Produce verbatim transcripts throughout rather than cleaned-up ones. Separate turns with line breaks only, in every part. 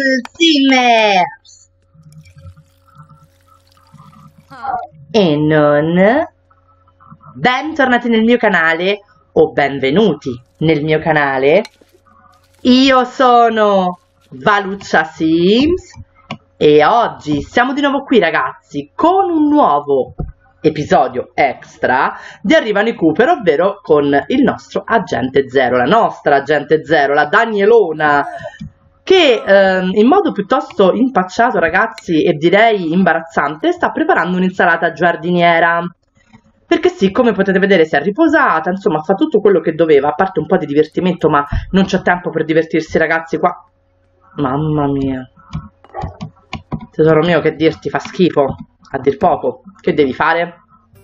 Alzheimer's e non bentornati nel mio canale o benvenuti nel mio canale. Io sono Valuccia Sims e oggi siamo di nuovo qui, ragazzi, con un nuovo episodio extra di Arrivano i Cooper, ovvero con il nostro agente zero, la nostra agente zero, la Danielona, che ehm, in modo piuttosto impacciato, ragazzi, e direi imbarazzante, sta preparando un'insalata giardiniera. Perché sì, come potete vedere si è riposata, insomma fa tutto quello che doveva, a parte un po' di divertimento, ma non c'è tempo per divertirsi, ragazzi, qua. Mamma mia. Tesoro mio, che dirti, fa schifo, a dir poco. Che devi fare?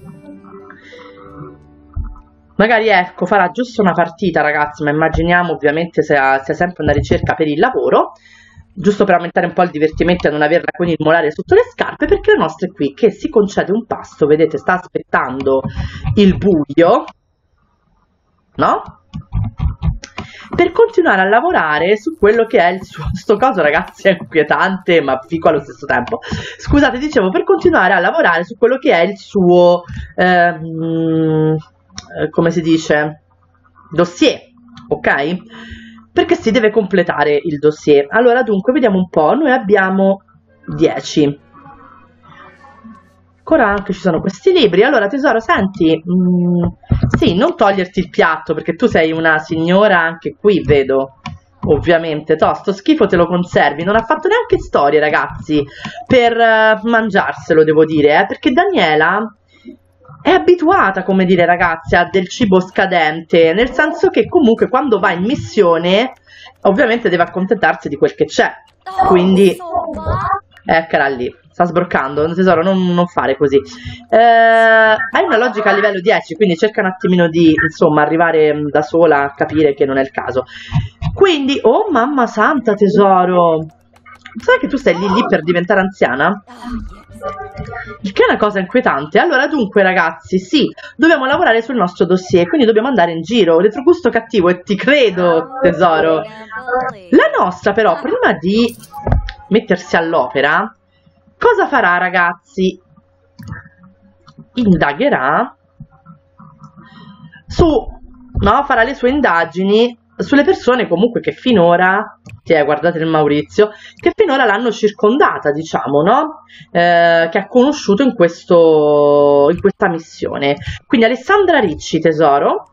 Magari, ecco, farà giusto una partita, ragazzi, ma immaginiamo ovviamente sia, sia sempre una ricerca per il lavoro, giusto per aumentare un po' il divertimento e non averla con il molare sotto le scarpe, perché la nostra è qui che si concede un pasto, vedete, sta aspettando il buio, no? Per continuare a lavorare su quello che è il suo... Sto coso, ragazzi, è inquietante, ma fico allo stesso tempo. Scusate, dicevo, per continuare a lavorare su quello che è il suo... Ehm, come si dice? Dossier, ok? Perché si deve completare il dossier. Allora, dunque, vediamo un po'. Noi abbiamo dieci. Ancora anche ci sono questi libri. Allora, tesoro, senti, mh, sì, non toglierti il piatto, perché tu sei una signora anche qui, vedo, ovviamente. To, sto schifo te lo conservi. Non ha fatto neanche storie, ragazzi, per uh, mangiarselo, devo dire, eh, perché Daniela è abituata, come dire, ragazzi, a del cibo scadente, nel senso che comunque quando va in missione ovviamente deve accontentarsi di quel che c'è, quindi eccola lì, sta sbroccando. Tesoro, non, non fare così. Eh, hai una logica a livello dieci, quindi cerca un attimino di, insomma, arrivare da sola a capire che non è il caso. Quindi, oh mamma santa, tesoro, sai che tu stai lì lì per diventare anziana? Il che è una cosa inquietante. Allora, dunque, ragazzi, sì, dobbiamo lavorare sul nostro dossier, quindi dobbiamo andare in giro. Retrogusto cattivo, e ti credo, tesoro. La nostra, però, prima di mettersi all'opera, cosa farà, ragazzi? Indagherà su, no, farà le sue indagini sulle persone comunque che finora, eh, guardate il Maurizio, che finora l'hanno circondata, diciamo, no? Eh, che ha conosciuto in, questo, in questa missione. Quindi Alessandra Ricci, tesoro.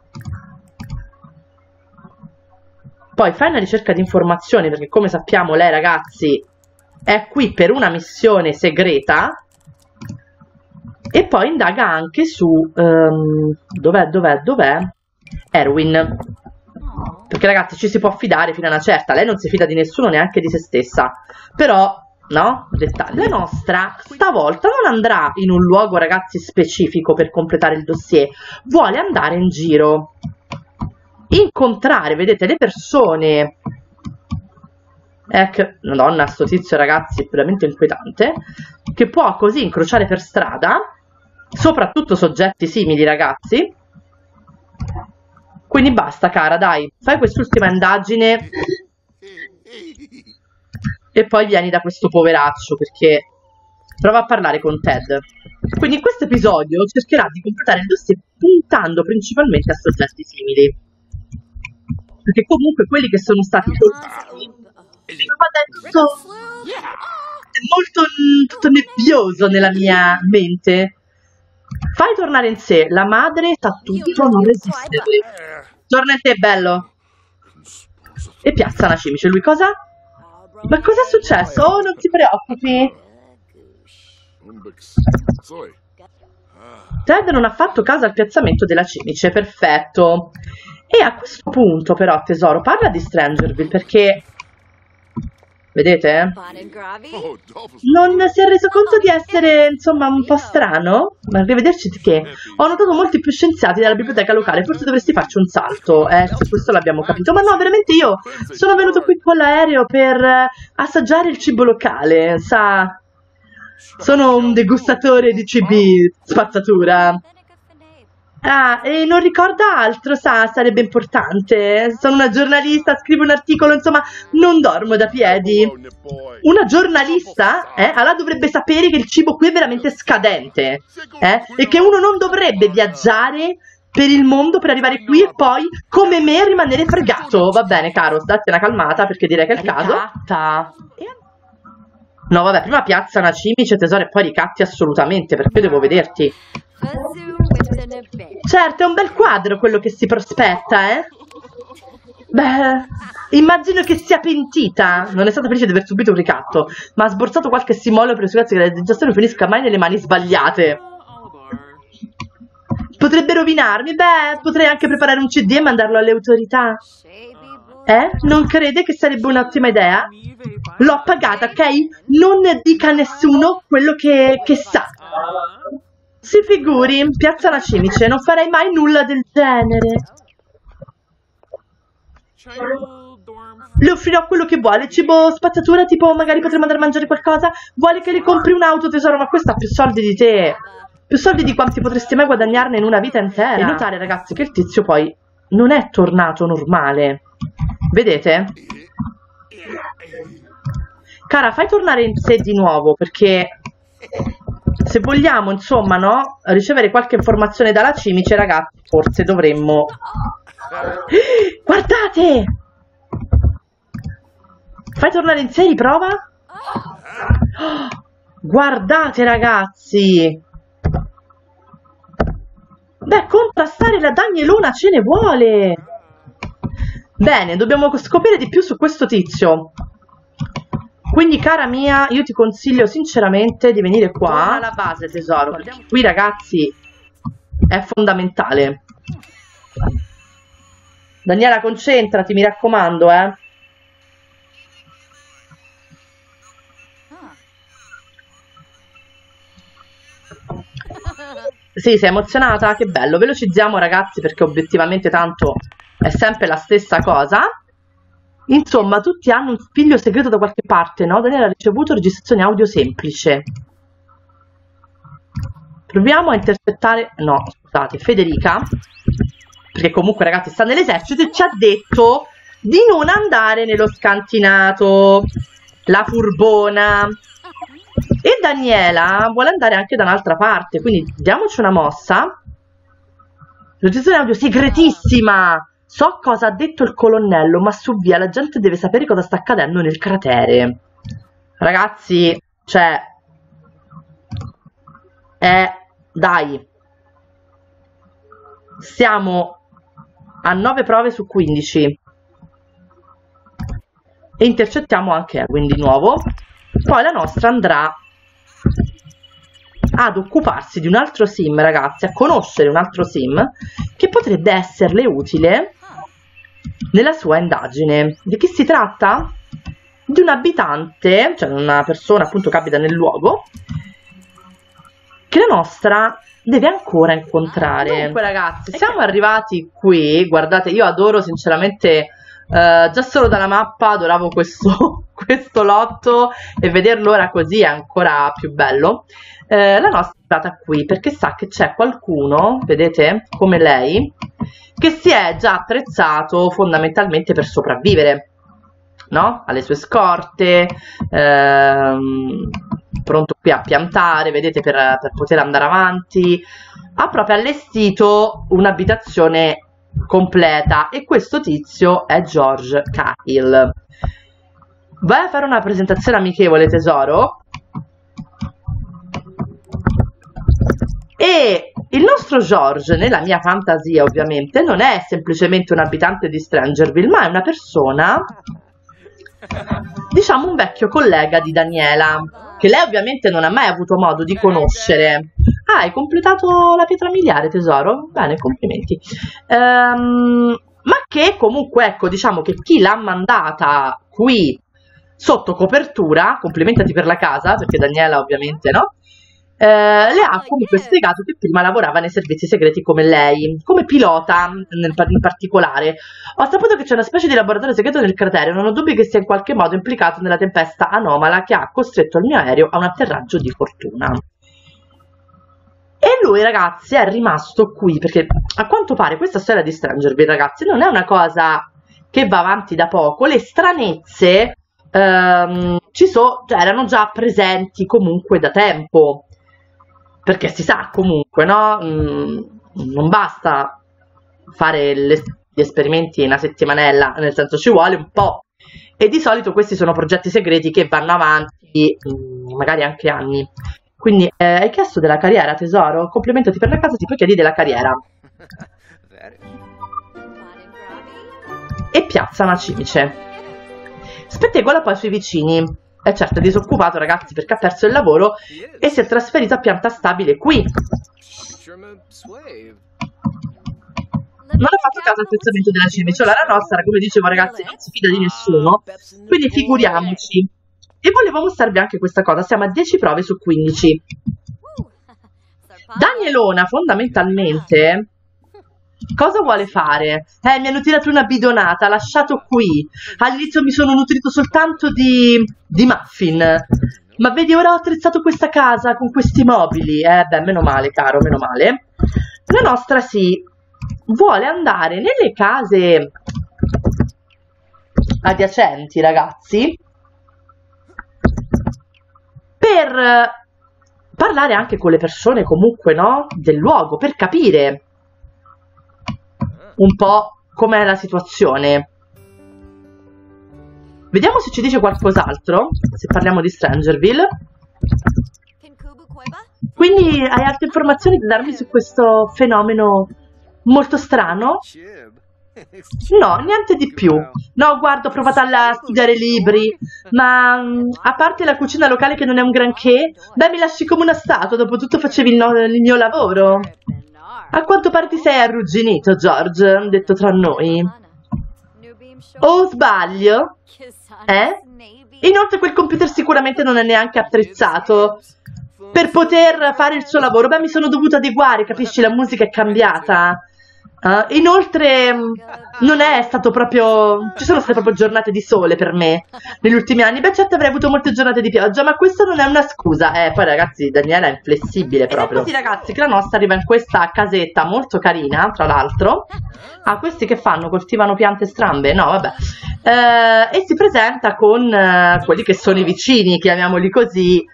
Poi fai una ricerca di informazioni, perché come sappiamo lei, ragazzi, è qui per una missione segreta. E poi indaga anche su... Um, dov'è, dov'è, dov'è? Erwin. Perché, ragazzi, ci si può fidare fino a una certa. Lei non si fida di nessuno, neanche di se stessa. Però, no? Dettagli. La nostra stavolta non andrà in un luogo, ragazzi, specifico per completare il dossier. Vuole andare in giro, incontrare, vedete, le persone. Ecco, madonna, sto tizio, ragazzi, è veramente inquietante. Che può così incrociare per strada, soprattutto soggetti simili, ragazzi. Quindi basta, cara, dai, fai quest'ultima indagine e poi vieni da questo poveraccio, perché prova a parlare con Ted. Quindi in questo episodio cercherà di completare il dossier puntando principalmente a soggetti simili, perché comunque quelli che sono stati colpiti è tutto, è molto tutto nebbioso nella mia mente. Fai tornare in sé la madre, sta tutto, non resisterle. Torna in te, bello. E piazza una cimice. Lui cosa? Ma cosa è successo? Oh, non ti preoccupi. Ted non ha fatto caso al piazzamento della cimice, perfetto. E a questo punto però, tesoro, parla di Strangerville, perché... Vedete? Non si è reso conto di essere, insomma, un po' strano? Ma arrivederci che ho notato molti più scienziati della biblioteca locale, forse dovresti farci un salto, eh, se questo l'abbiamo capito. Ma no, veramente io sono venuto qui con l'aereo per assaggiare il cibo locale, sa? Sono un degustatore di cibi spazzatura. Ah, e non ricorda altro, sa, sarebbe importante. Sono una giornalista, scrivo un articolo, insomma, non dormo da piedi. Una giornalista? Eh? Allora dovrebbe sapere che il cibo qui è veramente scadente, eh? E che uno non dovrebbe viaggiare per il mondo per arrivare qui e poi, come me, rimanere fregato. Va bene, caro, datti una calmata, perché direi che è il caso. No, vabbè, prima piazza una cimice, tesoro, e poi ricatti assolutamente, perché io devo vederti. Certo, è un bel quadro quello che si prospetta, eh? Beh, immagino che sia pentita. Non è stata felice di aver subito un ricatto, ma ha sborsato qualche simolo per assicurarsi che la digestione finisca mai nelle mani sbagliate. Potrebbe rovinarmi? Beh, potrei anche preparare un C D e mandarlo alle autorità. Eh? Non crede che sarebbe un'ottima idea? L'ho pagata, ok? Non dica a nessuno quello che, che sa. Si figuri, piazza la cimice, non farei mai nulla del genere. Le offrirò quello che vuole, cibo, spazzatura, tipo magari potremmo andare a mangiare qualcosa. Vuole che le compri un auto, tesoro, ma questa ha più soldi di te. Più soldi di quanti potresti mai guadagnarne in una vita intera. E notare, ragazzi, che il tizio poi non è tornato normale. Vedete? Cara, fai tornare in sé di nuovo, perché se vogliamo, insomma, no, ricevere qualche informazione dalla cimice, ragazzi, forse dovremmo... Guardate! Fai tornare in sé, riprova? Oh, guardate, ragazzi! Beh, contrastare la Danielona ce ne vuole! Bene, dobbiamo scoprire di più su questo tizio. Quindi, cara mia, io ti consiglio sinceramente di venire qua. Torna alla base, tesoro. Qui, ragazzi, è fondamentale. Daniela, concentrati, mi raccomando, eh. Sì, sei emozionata? Che bello. Velocizziamo, ragazzi, perché obiettivamente tanto è sempre la stessa cosa. Insomma, tutti hanno un figlio segreto da qualche parte, no? Daniela ha ricevuto registrazione audio semplice. Proviamo a intercettare... No, scusate, Federica, perché comunque, ragazzi, sta nell'esercito e ci ha detto di non andare nello scantinato. La furbona. E Daniela vuole andare anche da un'altra parte, quindi diamoci una mossa. Registrazione audio segretissima. So cosa ha detto il colonnello, ma su via la gente deve sapere cosa sta accadendo nel cratere. Ragazzi, cioè... Eh, dai. Siamo a nove prove su quindici. E intercettiamo anche Erwin di nuovo. Poi la nostra andrà ad occuparsi di un altro sim, ragazzi, a conoscere un altro sim che potrebbe esserle utile nella sua indagine. Di chi si tratta? Di un abitante, cioè una persona appunto che abita nel luogo, che la nostra deve ancora incontrare. Dunque, ragazzi, siamo arrivati qui. Guardate, io adoro sinceramente, uh, già solo dalla mappa adoravo questo, questo lotto, e vederlo ora così è ancora più bello. Uh, la nostra è stata qui perché sa che c'è qualcuno, vedete, come lei, che si è già attrezzato fondamentalmente per sopravvivere, no? Alle sue scorte, ehm, pronto qui a piantare, vedete, per, per poter andare avanti. Ha proprio allestito un'abitazione completa, e questo tizio è George Cahill. Vai a fare una presentazione amichevole, tesoro. E il nostro George, nella mia fantasia ovviamente, non è semplicemente un abitante di Strangerville, ma è una persona, diciamo un vecchio collega di Daniela, che lei ovviamente non ha mai avuto modo di conoscere. Ah, hai completato la pietra miliare, tesoro? Bene, complimenti. Ehm, ma che comunque, ecco, diciamo che chi l'ha mandata qui sotto copertura, complimentati per la casa, perché Daniela ovviamente no, eh, le ha comunque spiegato che prima lavorava nei servizi segreti come lei, come pilota nel, in particolare. Ho saputo che c'è una specie di laboratorio segreto nel cratere, non ho dubbi che sia in qualche modo implicato nella tempesta anomala che ha costretto il mio aereo a un atterraggio di fortuna. E lui, ragazzi, è rimasto qui perché a quanto pare questa storia di Strangerville, ragazzi, non è una cosa che va avanti da poco. Le stranezze ehm, ci so, cioè, erano già presenti comunque da tempo, perché si sa comunque, no? Mm, non basta fare le, gli esperimenti in una settimanella, nel senso ci vuole un po'. E di solito questi sono progetti segreti che vanno avanti mm, magari anche anni. Quindi eh, hai chiesto della carriera, tesoro? Complimentati per la casa, ti poi chiedi della carriera. E piazza una cimice. Spettegola poi sui vicini. E certo, è disoccupato, ragazzi, perché ha perso il lavoro e si è trasferito a pianta stabile qui. Non ha fatto caso al piazzamento della cimice. La nostra, come dicevo, ragazzi, non si fida di nessuno, quindi figuriamoci. E volevo mostrarvi anche questa cosa, siamo a dieci prove su quindici. Danielona, fondamentalmente, cosa vuole fare? Eh, mi hanno tirato una bidonata, lasciato qui. All'inizio mi sono nutrito soltanto di, di muffin. Ma vedi, ora ho attrezzato questa casa con questi mobili. Eh, beh, meno male, caro, meno male. La nostra, sì, vuole andare nelle case adiacenti, ragazzi, per parlare anche con le persone comunque, no, del luogo, per capire un po' com'è la situazione. Vediamo se ci dice qualcos'altro, se parliamo di Strangerville. Quindi hai altre informazioni da darmi su questo fenomeno molto strano? No, niente di più. No, guarda, ho provato a studiare libri, ma a parte la cucina locale che non è un granché, beh, mi lasci come una statua, dopo tutto facevi il, no il mio lavoro. A quanto pare ti sei arrugginito, George, detto tra noi. O sbaglio? Eh? Inoltre quel computer sicuramente non è neanche attrezzato per poter fare il suo lavoro. Beh, mi sono dovuta adeguare, capisci? La musica è cambiata. Uh, inoltre non è stato proprio, ci sono state proprio giornate di sole per me negli ultimi anni. Beh, certo avrei avuto molte giornate di pioggia, ma questo non è una scusa. Eh, poi ragazzi, Daniela è inflessibile proprio. E così, ragazzi, che la nostra arriva in questa casetta molto carina, tra l'altro. Ah, questi che fanno? Coltivano piante strambe? No, vabbè. Eh, e si presenta con uh, quelli che sono i vicini, chiamiamoli così,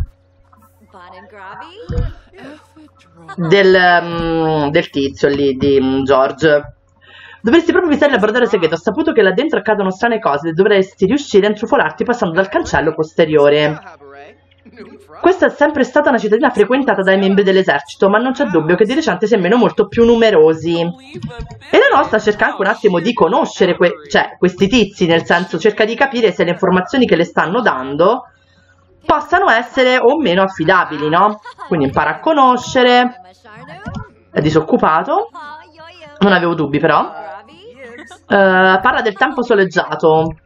Del, um, del tizio lì di um, George. Dovresti proprio visitare il laboratorio segreto. Ho saputo che là dentro accadono strane cose e dovresti riuscire a intrufolarti passando dal cancello posteriore. Questa è sempre stata una cittadina frequentata dai membri dell'esercito, ma non c'è dubbio che di recente sembrino molto più numerosi. E la nostra cerca anche un attimo di conoscere que cioè, questi tizi, nel senso cerca di capire se le informazioni che le stanno dando possano essere o meno affidabili, no? Quindi impara a conoscere. È disoccupato, non avevo dubbi però. Uh, parla del tempo soleggiato.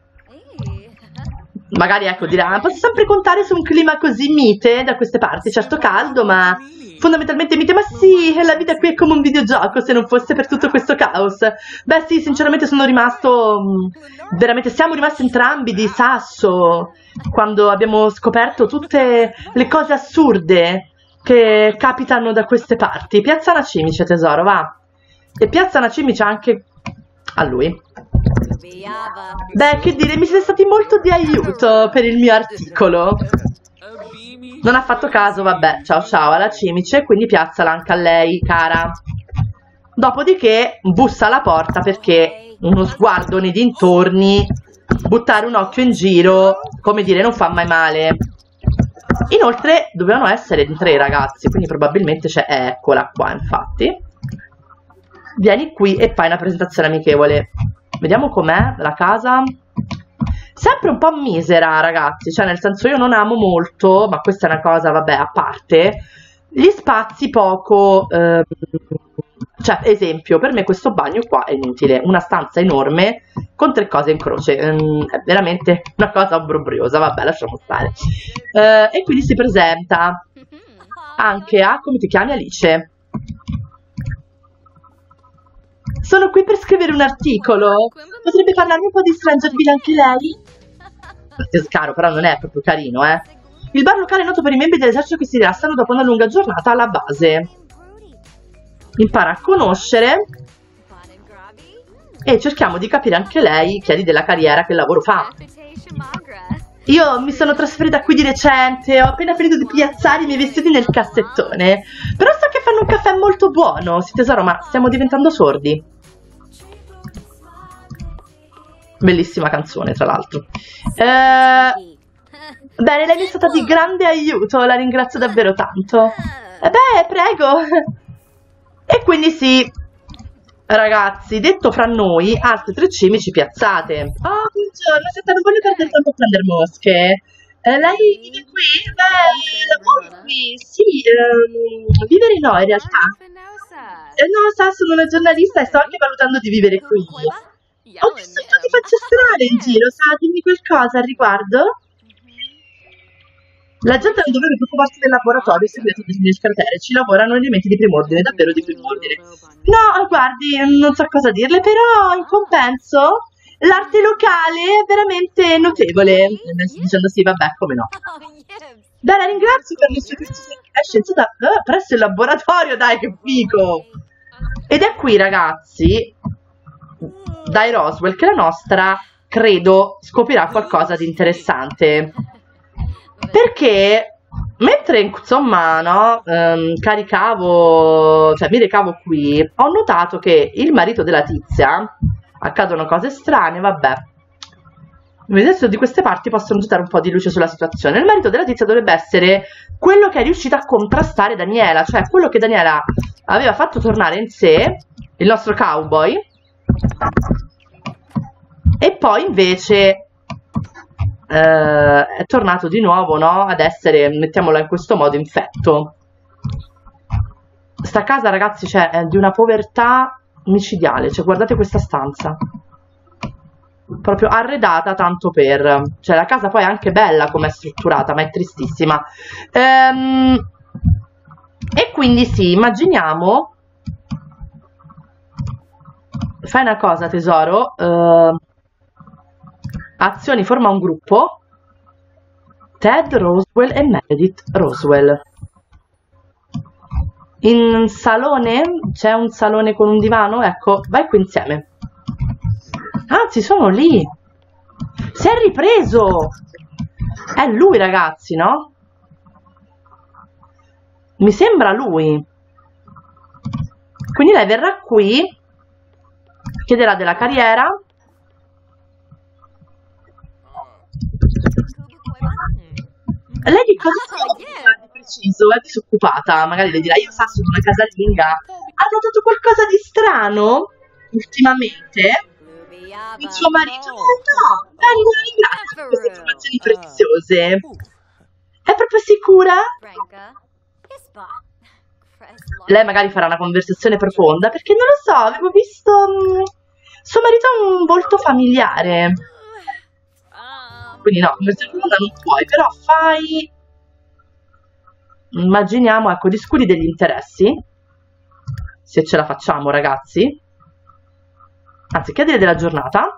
Magari, ecco, dirà, posso sempre contare su un clima così mite da queste parti, certo caldo, ma fondamentalmente mite. Ma sì, la vita qui è come un videogioco, se non fosse per tutto questo caos. Beh sì, sinceramente sono rimasto, veramente siamo rimasti entrambi di sasso quando abbiamo scoperto tutte le cose assurde che capitano da queste parti. Piazza una cimice, tesoro, va. E piazza una cimice anche a lui. Beh, che dire, mi siete stati molto di aiuto per il mio articolo. Non ha fatto caso, vabbè, ciao ciao alla cimice, quindi piazzala anche a lei, cara. Dopodiché bussa alla porta perché uno sguardo nei dintorni, buttare un occhio in giro, come dire, non fa mai male. Inoltre dovevano essere in tre ragazzi, quindi probabilmente c'è, eccola qua, infatti. Vieni qui e fai una presentazione amichevole. Vediamo com'è la casa. Sempre un po' misera, ragazzi, cioè nel senso io non amo molto, ma questa è una cosa, vabbè, a parte, gli spazi poco, ehm, cioè esempio, per me questo bagno qua è inutile, una stanza enorme con tre cose in croce, ehm, è veramente una cosa obbrobriosa, vabbè, lasciamo stare. Eh, e quindi si presenta anche a, come ti chiami, Alice? Sono qui per scrivere un articolo. Potrebbe parlarmi un po' di Strangerville anche lei? È scaro, però non è proprio carino, eh. Il bar locale è noto per i membri dell'esercito che si rilassano dopo una lunga giornata alla base. Impara a conoscere e cerchiamo di capire anche lei, chiedi della carriera, che lavoro fa. Io mi sono trasferita qui di recente, ho appena finito di piazzare i miei vestiti nel cassettone. Però so che fanno un caffè molto buono. Sì tesoro, ma stiamo diventando sordi. Bellissima canzone, tra l'altro. Eh, bene, lei mi è stata di grande aiuto, la ringrazio davvero tanto. Eh beh, prego. E quindi sì, ragazzi, detto fra noi, altri tre cimici piazzate. Oh, buongiorno, senta, non voglio perdere tempo a prendere mosche. Eh, lei vive qui? Beh, lavoro qui, sì, ehm, vivere no in realtà. Eh, no, sa, sono una giornalista e sto anche valutando di vivere qui. Ho visto un po' di facce strane in giro, sa, dimmi qualcosa al riguardo? La gente non dovrebbe preoccuparsi del laboratorio segreto del cratere, ci lavorano elementi di primo ordine, davvero di primo ordine. No, guardi, non so cosa dirle, però in compenso l'arte locale è veramente notevole. Dicendo sì, vabbè, come no. Beh, la ringrazio per le sue scienziata eh, presso il laboratorio, dai, che figo! Ed è qui, ragazzi, dai Roswell, che la nostra, credo, scoprirà qualcosa di interessante. Perché mentre, insomma, no, ehm, caricavo, cioè mi recavo qui, ho notato che il marito della tizia, accadono cose strane, vabbè. Adesso di queste parti possono gettare un po' di luce sulla situazione. Il marito della tizia dovrebbe essere quello che è riuscito a contrastare Daniela, cioè quello che Daniela aveva fatto tornare in sé, il nostro cowboy, e poi invece eh, è tornato di nuovo, no, ad essere, mettiamola in questo modo, infetto. Sta casa, ragazzi, cioè, è di una povertà micidiale, cioè guardate questa stanza, proprio arredata tanto per, cioè la casa poi è anche bella come è strutturata, ma è tristissima. Ehm, e quindi sì, immaginiamo, fai una cosa tesoro, eh, azioni, forma un gruppo, Ted Roswell e Meredith Roswell. In salone? C'è un salone con un divano? Ecco, vai qui insieme. Anzi, sono lì. Si è ripreso. È lui, ragazzi, no? Mi sembra lui. Quindi lei verrà qui, chiederà della carriera. Lei di cosa fa di preciso? È disoccupata. Magari le dirà, io sa, sono una casalinga. Ha notato qualcosa di strano ultimamente? Il suo marito? No, vengo, ringrazio per queste informazioni preziose. È proprio sicura? Lei magari farà una conversazione profonda, perché non lo so, avevo visto mh, suo marito ha un volto familiare. Quindi no, conversazione profonda non puoi, però fai, immaginiamo, ecco, discuti degli interessi, se ce la facciamo, ragazzi. Anzi, chiedere della giornata.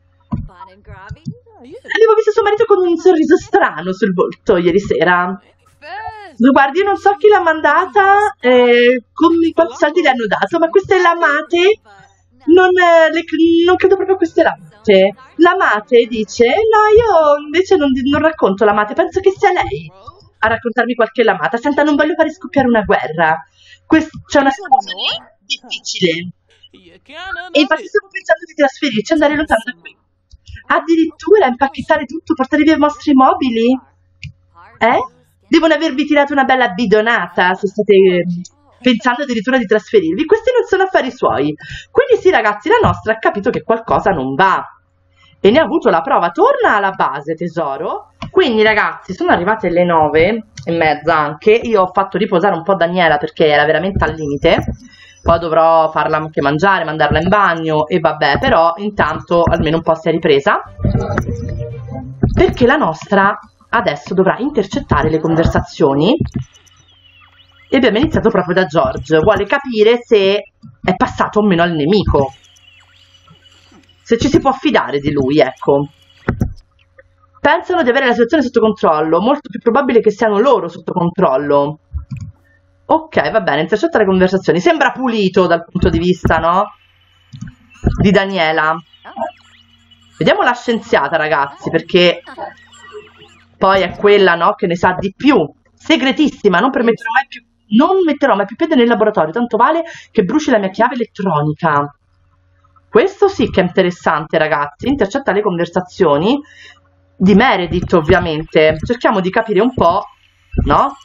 Avevo visto suo marito con un sorriso strano sul volto ieri sera. Guardi, io non so chi l'ha mandata, eh, come, quanti soldi le hanno dato, ma queste lamate, non, eh, le, non credo proprio a queste lamate. L'amate dice, no, io invece non, non racconto l'amate, penso che sia lei a raccontarmi qualche lamata. Senta, non voglio fare scoppiare una guerra. C'è una situazione difficile. E infatti stiamo pensando di trasferirci, andare lontano da qui. Addirittura impacchettare tutto, portare via i vostri mobili? Eh? Devono avervi tirato una bella bidonata se state pensando addirittura di trasferirvi. Questi non sono affari suoi. Quindi sì, ragazzi, la nostra ha capito che qualcosa non va e ne ha avuto la prova. Torna alla base, tesoro. Quindi, ragazzi, sono arrivate le nove e mezza anche. Io ho fatto riposare un po' Daniela perché era veramente al limite. Poi dovrò farla anche mangiare, mandarla in bagno e vabbè, però intanto almeno un po' si è ripresa, perché la nostra adesso dovrà intercettare le conversazioni e abbiamo iniziato proprio da George. Vuole capire se è passato o meno al nemico, se ci si può fidare di lui, ecco. Pensano di avere la situazione sotto controllo, molto più probabile che siano loro sotto controllo. Ok, va bene, intercetta le conversazioni. Sembra pulito dal punto di vista, no? Di Daniela. Vediamo la scienziata, ragazzi, perché poi è quella, no, che ne sa di più. Segretissima, non permetterò mai più, non metterò mai più piede nel laboratorio, tanto vale che bruci la mia chiave elettronica. Questo sì che è interessante, ragazzi. Intercetta le conversazioni di Meredith, ovviamente. Cerchiamo di capire un po', no?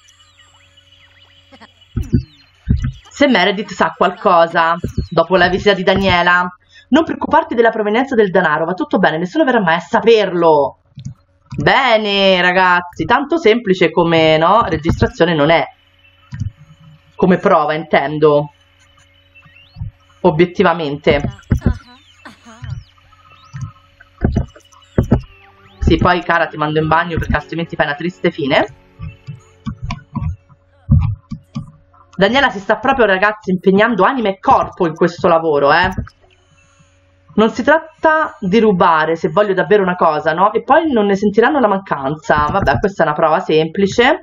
Se Meredith sa qualcosa dopo la visita di Daniela. Non preoccuparti della provenienza del denaro, va tutto bene, nessuno verrà mai a saperlo. Bene, ragazzi, tanto semplice come, no, registrazione non è. Come prova, intendo. Obiettivamente. Sì, poi cara ti mando in bagno perché altrimenti fai una triste fine. Daniela si sta proprio, ragazzi, impegnando anima e corpo in questo lavoro, eh. Non si tratta di rubare, se voglio davvero una cosa, no? E poi non ne sentiranno la mancanza. Vabbè, questa è una prova semplice.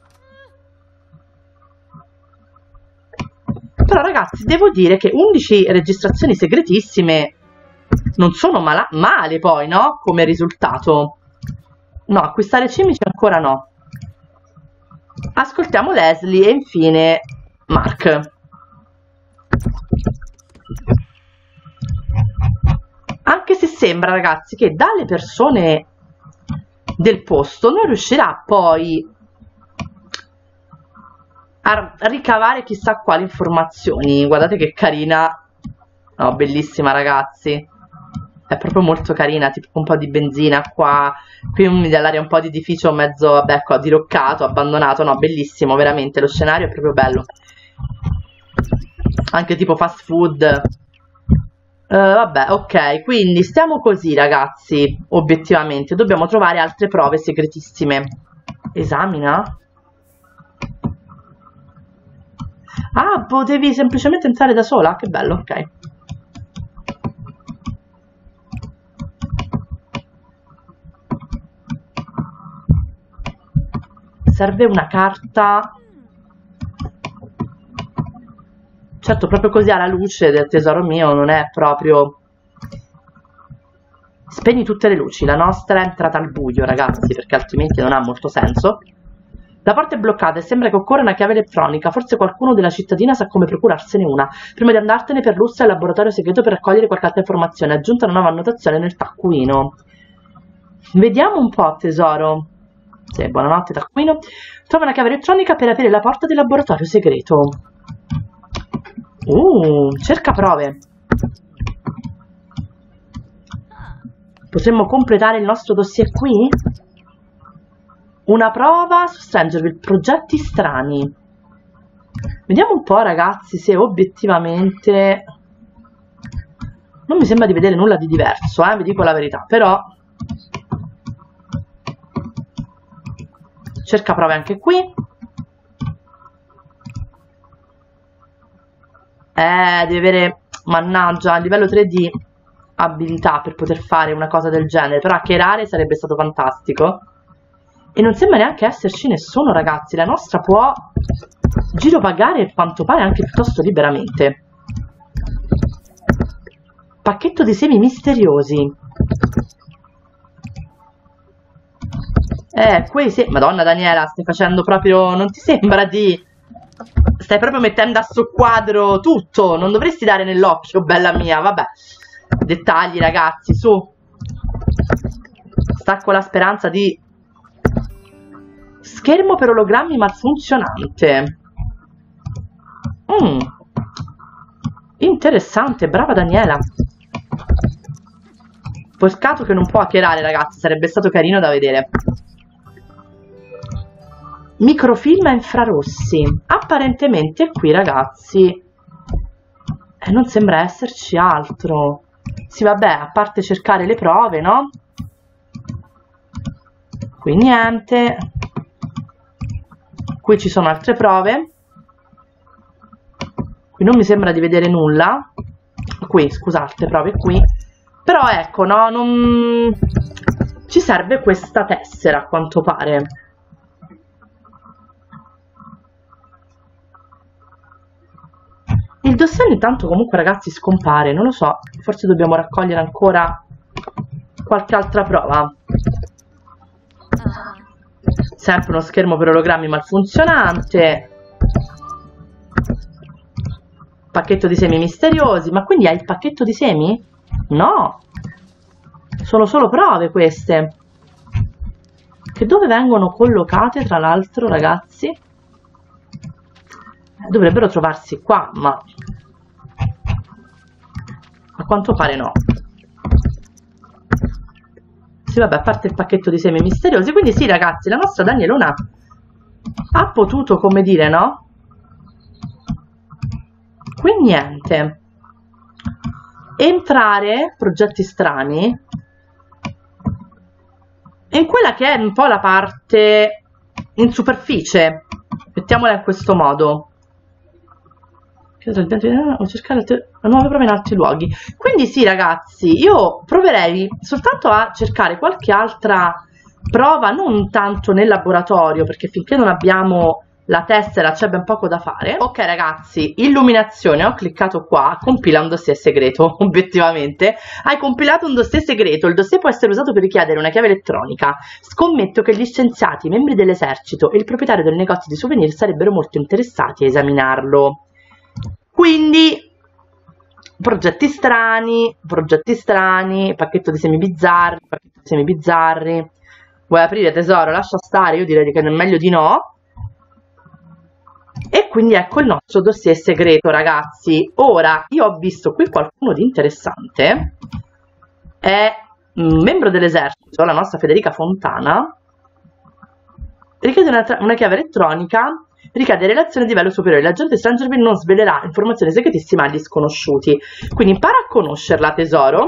Però, ragazzi, devo dire che undici registrazioni segretissime non sono mala male poi, no? Come risultato. No, acquistare cimici ancora no. Ascoltiamo Leslie e infine Mark. Anche se sembra, ragazzi, che dalle persone del posto non riuscirà poi a ricavare chissà quali informazioni. Guardate che carina. No, bellissima, ragazzi. È proprio molto carina, tipo un po' di benzina qua. Qui mi dà l'aria un po' di edificio mezzo, vabbè, ecco, diroccato, abbandonato. No, bellissimo, veramente, lo scenario è proprio bello. Anche tipo fast food. Uh, vabbè, ok, quindi stiamo così, ragazzi. Obiettivamente dobbiamo trovare altre prove segretissime. Esamina? Ah, potevi semplicemente entrare da sola? Che bello, ok. Serve una carta. Certo, proprio così alla luce del tesoro mio non è proprio... Spegni tutte le luci, la nostra è entrata al buio, ragazzi, perché altrimenti non ha molto senso. La porta è bloccata e sembra che occorra una chiave elettronica, forse qualcuno della cittadina sa come procurarsene una. Prima di andartene perlussa il laboratorio segreto per raccogliere qualche altra informazione, aggiunta una nuova annotazione nel taccuino. Vediamo un po', tesoro. Sì, buonanotte, taccuino. Trova una chiave elettronica per aprire la porta del laboratorio segreto. Uh, cerca prove. Potremmo completare il nostro dossier qui? Una prova su Strangerville, progetti strani. Vediamo un po', ragazzi, se obiettivamente... Non mi sembra di vedere nulla di diverso, eh, vi dico la verità, però... Cerca prove anche qui. Eh, devi avere, mannaggia, a livello tre D abilità per poter fare una cosa del genere, però hackerare sarebbe stato fantastico. E non sembra neanche esserci nessuno, ragazzi. La nostra può girovagare a quanto pare anche piuttosto liberamente. Pacchetto di semi misteriosi. Eh, quei semi... Madonna Daniela, stai facendo proprio... Non ti sembra di... Stai proprio mettendo a soqquadro tutto. Non dovresti dare nell'occhio, bella mia. Vabbè. Dettagli, ragazzi, su. Stacco la speranza di... Schermo per ologrammi malfunzionante. Mm. Interessante, brava Daniela. Peccato che non può hackerare, ragazzi. Sarebbe stato carino da vedere. Microfilm a infrarossi. Apparentemente qui, ragazzi, eh, non sembra esserci altro. Sì, vabbè, a parte cercare le prove, no? Qui niente. Qui ci sono altre prove. Qui non mi sembra di vedere nulla. Qui, scusate, prove qui. Però ecco, no, non... ci serve questa tessera a quanto pare. Il dossier intanto comunque ragazzi scompare, non lo so, forse dobbiamo raccogliere ancora qualche altra prova. Sempre uno schermo per ologrammi malfunzionante. Pacchetto di semi misteriosi. Ma quindi hai il pacchetto di semi? No, sono solo prove queste, che dove vengono collocate tra l'altro ragazzi? Dovrebbero trovarsi qua, ma a quanto pare no. Sì, vabbè, a parte il pacchetto di semi misteriosi. Quindi sì ragazzi, la nostra Danielona ha potuto, come dire, no? Qui niente. Entrare, progetti strani, in quella che è un po' la parte in superficie, mettiamola in questo modo. O cercare nuove prove in altri luoghi. Quindi sì ragazzi, io proverei soltanto a cercare qualche altra prova, non tanto nel laboratorio, perché finché non abbiamo la tessera c'è ben poco da fare. Ok ragazzi, illuminazione, ho cliccato qua, compila un dossier segreto. Obiettivamente hai compilato un dossier segreto. Il dossier può essere usato per richiedere una chiave elettronica. Scommetto che gli scienziati, i membri dell'esercito e il proprietario del negozio di souvenir sarebbero molto interessati a esaminarlo. Quindi progetti strani, progetti strani, pacchetto di semi bizzarri, pacchetto di semi bizzarri. Vuoi aprire tesoro? Lascia stare, io direi che è meglio di no. E quindi ecco il nostro dossier segreto ragazzi. Ora io ho visto qui qualcuno di interessante, è un membro dell'esercito, la nostra Federica Fontana, richiede una, una chiave elettronica, richiede relazione di livello superiore, l'agente Strangerville non svelerà informazioni segretissime agli sconosciuti, quindi impara a conoscerla tesoro.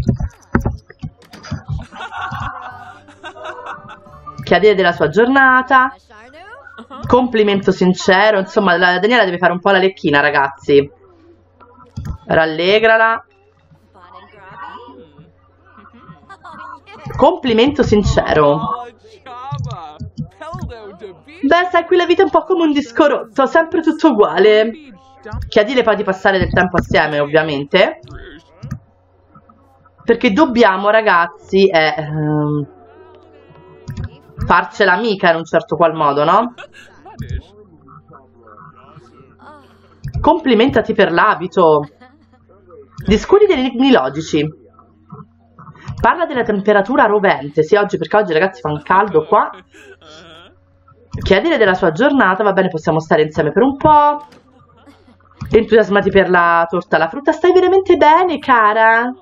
Chiarire della sua giornata, complimento sincero, insomma la Daniela deve fare un po' la lecchina ragazzi, rallegrala, complimento sincero. Beh, sai, qui la vita è un po' come un disco rotto, sempre tutto uguale. Chiedile poi di passare del tempo assieme ovviamente, perché dobbiamo ragazzi eh, ehm, farcela amica in un certo qual modo, no? Complimentati per l'abito. Discuti degli enigmi logici. Parla della temperatura rovente. Sì, oggi, perché oggi ragazzi fa un caldo qua. Chiedile della sua giornata. Va bene, possiamo stare insieme per un po'. Entusiasmati per la torta alla frutta. Stai veramente bene, cara?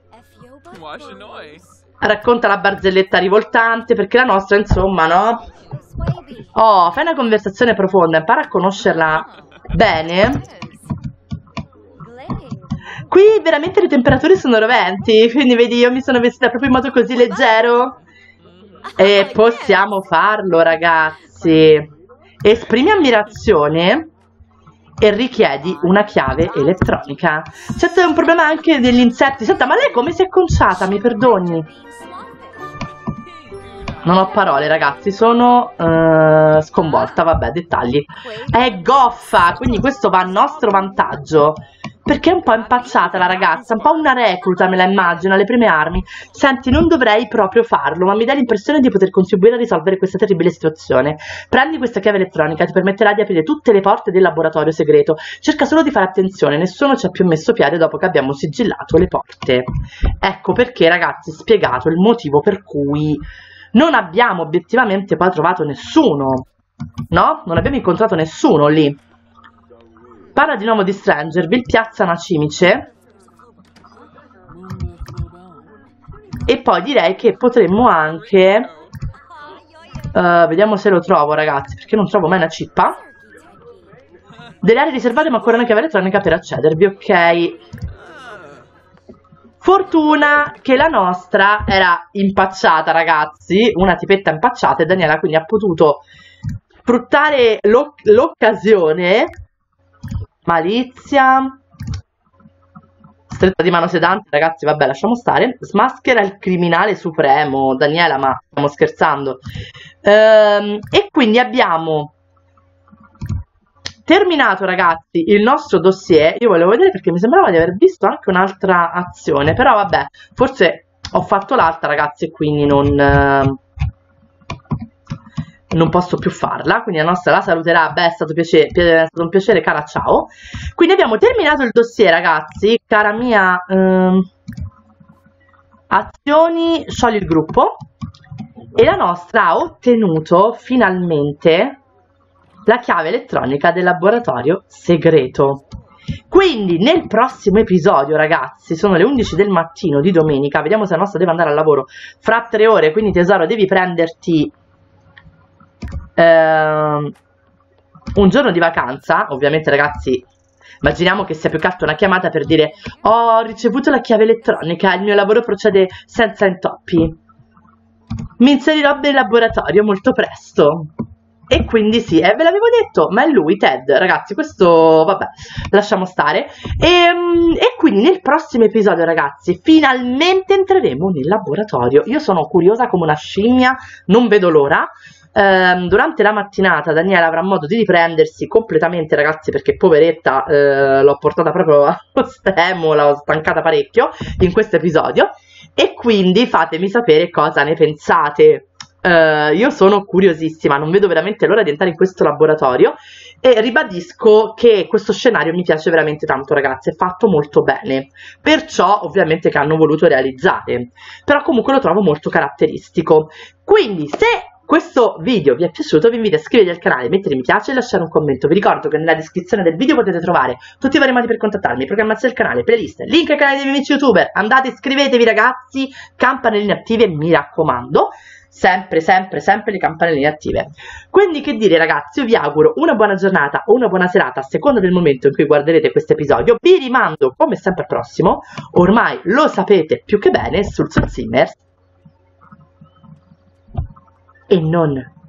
Racconta la barzelletta rivoltante, perché la nostra, insomma, no? Oh, fai una conversazione profonda, impara a conoscerla bene. Qui veramente le temperature sono roventi, quindi vedi, io mi sono vestita proprio in modo così leggero. E possiamo farlo, ragazzi. Esprimi ammirazione e richiedi una chiave elettronica. Certo, è un problema anche degli insetti. Senta, ma lei come si è conciata? Mi perdoni? Non ho parole, ragazzi, sono uh, sconvolta. Vabbè, dettagli. È goffa, quindi questo va a nostro vantaggio, perché è un po' impacciata la ragazza, un po' una recluta, me la immagino, alle prime armi. Senti, non dovrei proprio farlo, ma mi dà l'impressione di poter contribuire a risolvere questa terribile situazione. Prendi questa chiave elettronica, ti permetterà di aprire tutte le porte del laboratorio segreto. Cerca solo di fare attenzione, nessuno ci ha più messo piede dopo che abbiamo sigillato le porte. Ecco perché, ragazzi, spiegato il motivo per cui non abbiamo obiettivamente poi trovato nessuno, no? Non abbiamo incontrato nessuno lì. Parla di nuovo di Strangerville, piazza Nacimice. E poi direi che potremmo anche uh, vediamo se lo trovo, ragazzi, perché non trovo mai una cippa. Delle aree riservate, ma ancora una chiave elettronica per accedervi. Ok. Fortuna che la nostra era impacciata, ragazzi, una tipetta impacciata, e Daniela quindi ha potuto sfruttare l'occasione. Malizia. stretta di mano sedante, ragazzi, vabbè, lasciamo stare. Smaschera il criminale supremo, Daniela, ma stiamo scherzando. Ehm, e quindi abbiamo terminato, ragazzi, il nostro dossier. Io volevo vedere perché mi sembrava di aver visto anche un'altra azione, però vabbè, forse ho fatto l'altra, ragazzi, e quindi non, eh, non posso più farla. Quindi la nostra la saluterà. Beh, è stato, piacere, è stato un piacere, cara, ciao. Quindi abbiamo terminato il dossier, ragazzi. Cara mia, ehm, azioni, sciogli il gruppo. E la nostra ha ottenuto finalmente la chiave elettronica del laboratorio segreto. Quindi nel prossimo episodio, ragazzi, sono le undici del mattino di domenica, vediamo se la nostra deve andare al lavoro fra tre ore, quindi tesoro, devi prenderti ehm, un giorno di vacanza. Ovviamente, ragazzi, immaginiamo che sia più che altro una chiamata per dire: ho ricevuto la chiave elettronica, il mio lavoro procede senza intoppi, mi inserirò nel laboratorio molto presto. E quindi sì, eh, ve l'avevo detto, ma è lui, Ted, ragazzi, questo, vabbè, lasciamo stare. E, e quindi nel prossimo episodio, ragazzi, finalmente entreremo nel laboratorio. Io sono curiosa come una scimmia, non vedo l'ora. Eh, durante la mattinata Daniela avrà modo di riprendersi completamente, ragazzi, perché poveretta, eh, l'ho portata proprio allo stremo, l'ho stancata parecchio in questo episodio. E quindi fatemi sapere cosa ne pensate. Uh, io sono curiosissima, non vedo veramente l'ora di entrare in questo laboratorio e ribadisco che questo scenario mi piace veramente tanto, ragazzi, è fatto molto bene, perciò ovviamente che hanno voluto realizzare, però comunque lo trovo molto caratteristico. Quindi se questo video vi è piaciuto vi invito a iscrivervi al canale, mettere mi piace e lasciare un commento. Vi ricordo che nella descrizione del video potete trovare tutti i vari modi per contattarmi, programmazione del canale, playlist, link al canale dei miei amici youtuber. Andate, iscrivetevi, ragazzi, campanelline attive, mi raccomando. Sempre, sempre, sempre le campanelline attive. Quindi che dire, ragazzi, io vi auguro una buona giornata o una buona serata a seconda del momento in cui guarderete questo episodio. Vi rimando come sempre al prossimo, ormai lo sapete più che bene, sul Soul Simmers e non